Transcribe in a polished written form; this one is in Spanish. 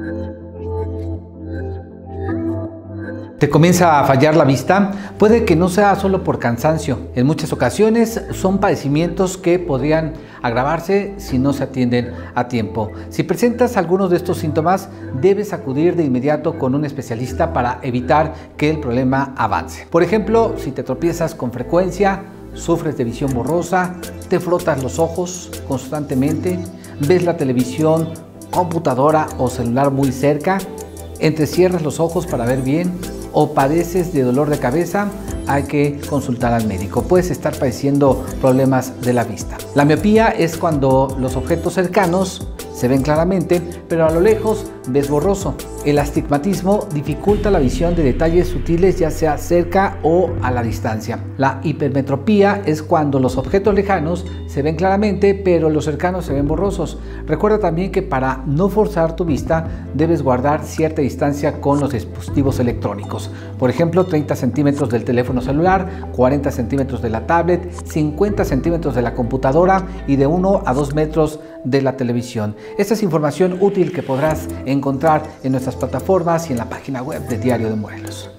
¿Te comienza a fallar la vista? Puede que no sea solo por cansancio. En muchas ocasiones son padecimientos que podrían agravarse si no se atienden a tiempo. Si presentas algunos de estos síntomas, debes acudir de inmediato con un especialista para evitar que el problema avance. Por ejemplo, si te tropiezas con frecuencia, sufres de visión borrosa, te frotas los ojos constantemente, ves la televisión, computadora o celular muy cerca, entrecierras los ojos para ver bien, o padeces de dolor de cabeza, hay que consultar al médico. Puedes estar padeciendo problemas de la vista. La miopía es cuando los objetos cercanos se ven claramente, pero a lo lejos ves borroso. El astigmatismo dificulta la visión de detalles sutiles, ya sea cerca o a la distancia. La hipermetropía es cuando los objetos lejanos se ven claramente, pero los cercanos se ven borrosos. Recuerda también que para no forzar tu vista, debes guardar cierta distancia con los dispositivos electrónicos. Por ejemplo, 30 centímetros del teléfono celular, 40 centímetros de la tablet, 50 centímetros de la computadora y de 1 a 2 metros de la televisión. Esta es información útil que podrás encontrar en nuestras plataformas y en la página web de Diario de Morelos.